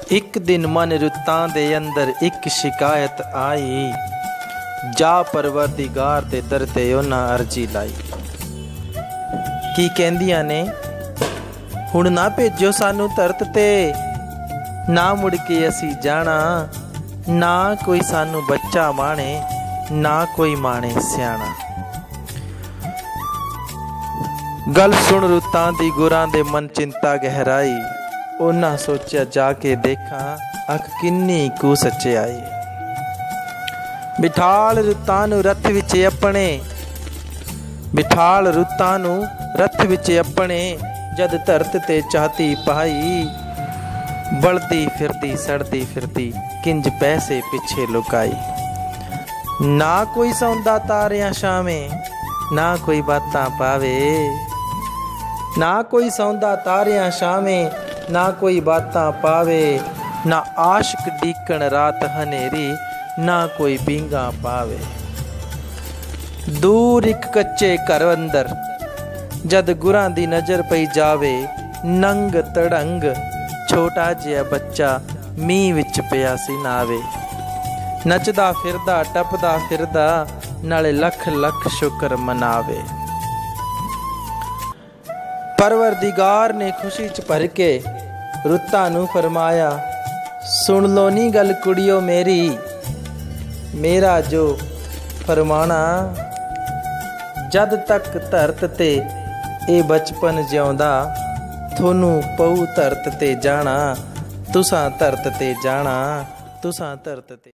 एक दिन मन रुतां दे अंदर एक शिकायत आई, जा परवरदिगार दे दर ते उन्हां अर्जी लाई। की कहंदियां ने, हुण ना भेजो सानू धरत ते, ना मुड़ के असी जाना, ना कोई सानू बच्चा माणे, ना कोई माणे सियाणा। गल सुन रुतां दी गुरां दे मन चिंता गहराई, उन्हां सोचा जाके देखा अख किन्नी कू सच्चाई। बिठाल रुतां नू रथ विच अपने, बिठाल रुतां नू रथ विच अपने, जद धरत ते चाहती पाई, बलदी फिरदी सड़दी फिरदी किंज पैसे पिछे लुकाई। ना कोई सौंदा तारियां शामें, ना कोई बातां पावे, ना कोई सौंदा तारियां शामें, ना कोई बातां पावे, ना आशिक डीकण रात हनेरी, ना कोई पींगा पावे। दूर एक कच्चे घर अंदर जद गुरां दी नज़र पई जावे, नंग तड़ंग छोटा जिहा बच्चा मींह विच पिया सी नावे। नचदा फिरदा टपदा फिरदा नाले लख लख शुक्र मनावे। परवरदिगार ने खुशी च भर के रुतां नू फरमाया, सुन लो नी गल कुड़ियो मेरी, मेरा जो फरमाना, जद तक धरत ते ए बचपन जिउंदा, थोनू पऊ धरत ते जाना, तुसां धरत ते जाना, तुसां धरत ते।